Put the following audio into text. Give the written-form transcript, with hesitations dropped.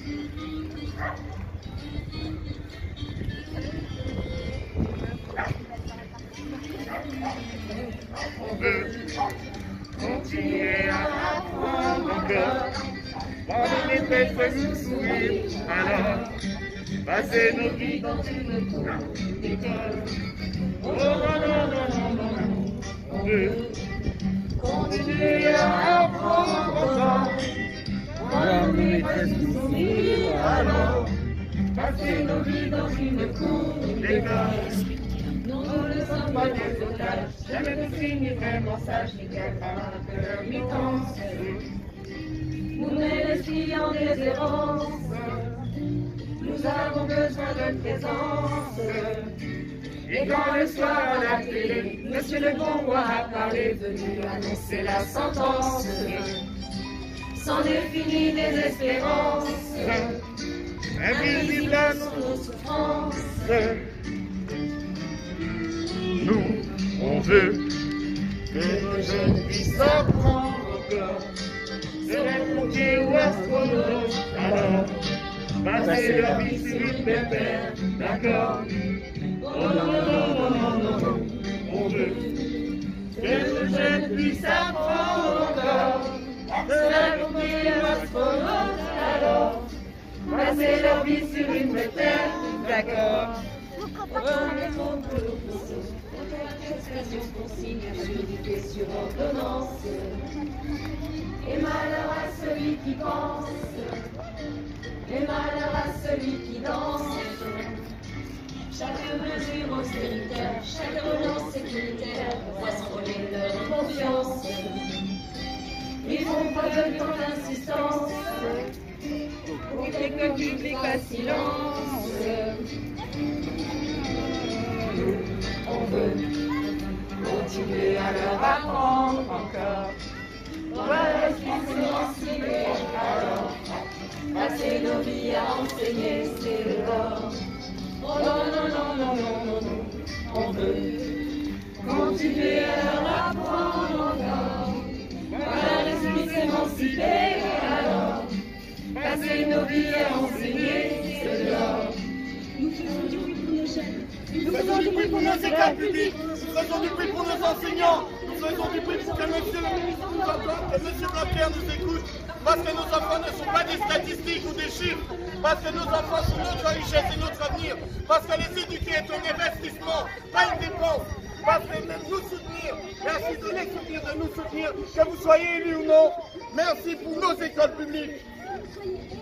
On veut continuer à apprendre encore, voir les maîtresses nous sourire, alors passer nos vies dans une cour d'école. Oh non, non, non, non, non, non, on veut continuer à apprendre encore, voir les maîtresses nous sourire, alors passer nos vies dans une cour d'école. Nous ne sommes pas des otages, jamais de signes vraiment sages, ni camarades ni penseurs. Nous n'ayons des errances, nous avons besoin de présence. Et quand le soir à la télé, Monsieur le bon roi a parlé, venu annoncer la sentence. C'en est fini des espérances, invisibles à nos souffrances. Nous, on veut que nos jeunes puissent apprendre encore, se pompiers ou astronautes, alors passer leur vie sur une pépère, d'accord? Oh non, non, non, non, non, non, on veut que nos jeunes puissent apprendre encore, se pompiers ou astronautes, alors passer leur vie sur une pépère, d'accord? Consigne juridique sur ordonnance, et malheur à celui qui pense, et malheur à celui qui danse. Chaque mesure austéritaire, chaque relance sécuritaire voit s'envoler leur confiance. Ils font preuve de grande insistance pour que le public fasse silence. On veut continuer à leur apprendre encore, voilà ce qu'ils s'émanciper, alors passer nos vies à enseigner, c'est l'or. Oh non, non, non, non, non, non, non, on veut continuer à leur apprendre encore, voilà ce qu'ils s'émanciper, alors passer nos vies à enseigner, c'est l'or. Nous faisons du bruit pour nos jeunes. Nous faisons du bruit pour nos écoles publiques, nous faisons du bruit pour nos enseignants, nous faisons du bruit pour que monsieur le ministre nous entende, que monsieur Blanquer nous écoute, parce que nos enfants ne sont pas des statistiques ou des chiffres, parce que nos enfants sont notre richesse et notre avenir, parce que les éduquer est un investissement, pas une dépense, parce que même nous soutenir, merci de les soutenir, de nous soutenir, que vous soyez élus ou non, merci pour nos écoles publiques.